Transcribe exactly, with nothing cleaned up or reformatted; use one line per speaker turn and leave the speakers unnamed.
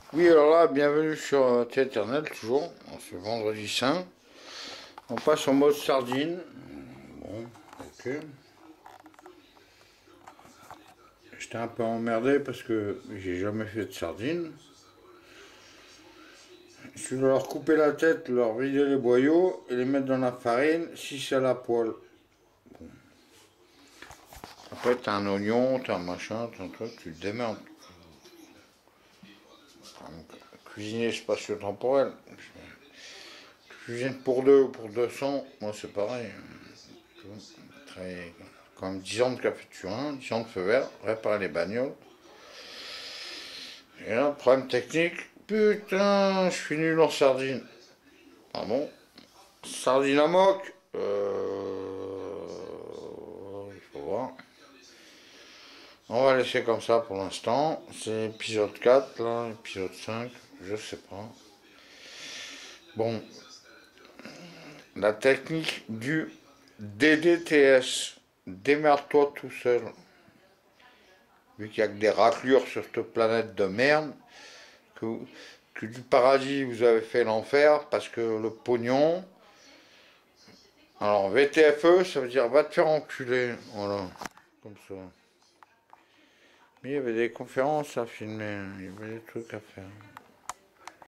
Oui, alors là, bienvenue sur euh, T-Éternel, toujours, en ce vendredi saint. On passe en mode sardine. Bon, ok. J'étais un peu emmerdé parce que j'ai jamais fait de sardines. Je dois leur couper la tête, leur vider les boyaux et les mettre dans la farine si c'est à la poêle. Bon. Après, t'as un oignon, t'as un machin, t'as un truc, tu te démerdes. Cuisiner spatio-temporel. Cuisine pour deux ou pour deux cents, moi c'est pareil. Très, quand même dix ans de café de Turin, dix ans de feu vert, réparer les bagnoles. Et là, problème technique, putain, je suis nul en sardines. Ah bon? Sardines à moque, euh, il faut voir. On va laisser comme ça pour l'instant. C'est épisode quatre, là, épisode cinq, je sais pas. Bon, la technique du D D T S. Démerde-toi tout seul. Vu qu'il n'y a que des raclures sur cette planète de merde, que, que du paradis vous avez fait l'enfer parce que le pognon. Alors V T F E, ça veut dire va te faire enculer. Voilà, comme ça. Mais il y avait des conférences à filmer, il y avait des trucs à faire.